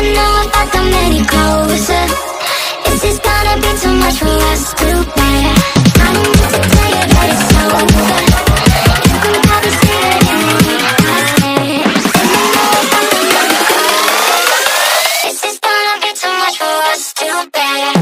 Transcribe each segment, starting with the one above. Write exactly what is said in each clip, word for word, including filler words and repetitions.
I know if I come any closer, is this gonna be too much for us to bear? I don't need to tell you that it's over. You can probably see it in the eyes there. And I know if I come any closer, is this gonna be too much for us to bear?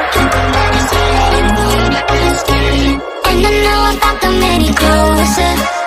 And I know if I come any closer,